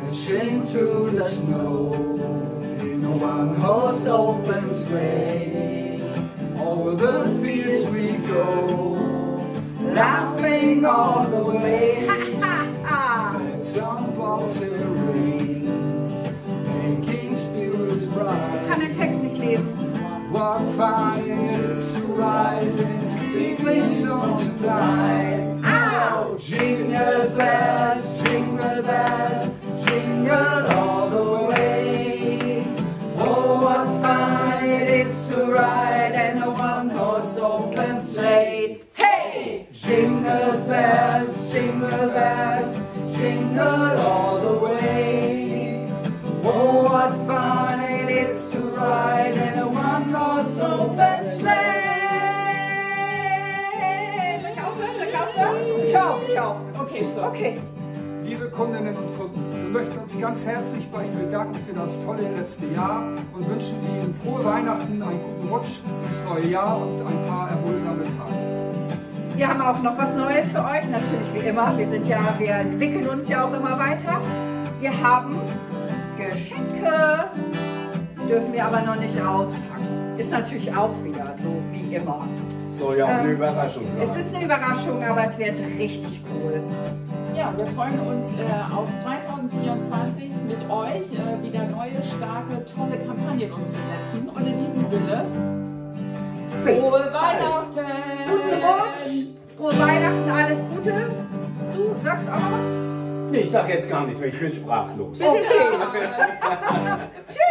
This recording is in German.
dashing through the snow in a one-horse open sleigh. Over the fields we go, laughing all the way. Ha ha ha! Let's jump to the rain, making spirits bright. Ich kann den Text nicht lesen. What fun it is to ride this secret song tonight. Ow! Jingle bells, jingle all the way. Oh, what fun it is to ride in a one-horse open sleigh. Hey! Jingle bells, jingle all the way. Oh, what fun it is to ride in a one-horse open sleigh. Soll ich aufhören? Ich auf. Okay, Schluss. Okay. Liebe Kundinnen und Kunden, wir möchten uns ganz herzlich bei Ihnen bedanken für das tolle letzte Jahr und wünschen Ihnen frohe Weihnachten, einen guten Rutsch ins neue Jahr und ein paar erholsame Tage. Wir haben auch noch was Neues für euch, natürlich wie immer. Wir entwickeln uns ja auch immer weiter. Wir haben Geschenke, dürfen wir aber noch nicht auspacken. Ist natürlich auch wieder so wie immer. Soll ja auch eine Überraschung sein. Es ist eine Überraschung, aber es wird richtig cool. Ja, wir freuen uns auf 2024 mit euch wieder neue, starke, tolle Kampagnen umzusetzen. Und in diesem Sinne, frohe Weihnachten! Guten Rutsch, frohe Weihnachten, alles Gute. Du sagst auch noch was? Nee, ich sag jetzt gar nichts mehr, ich bin sprachlos. Okay. Tschüss.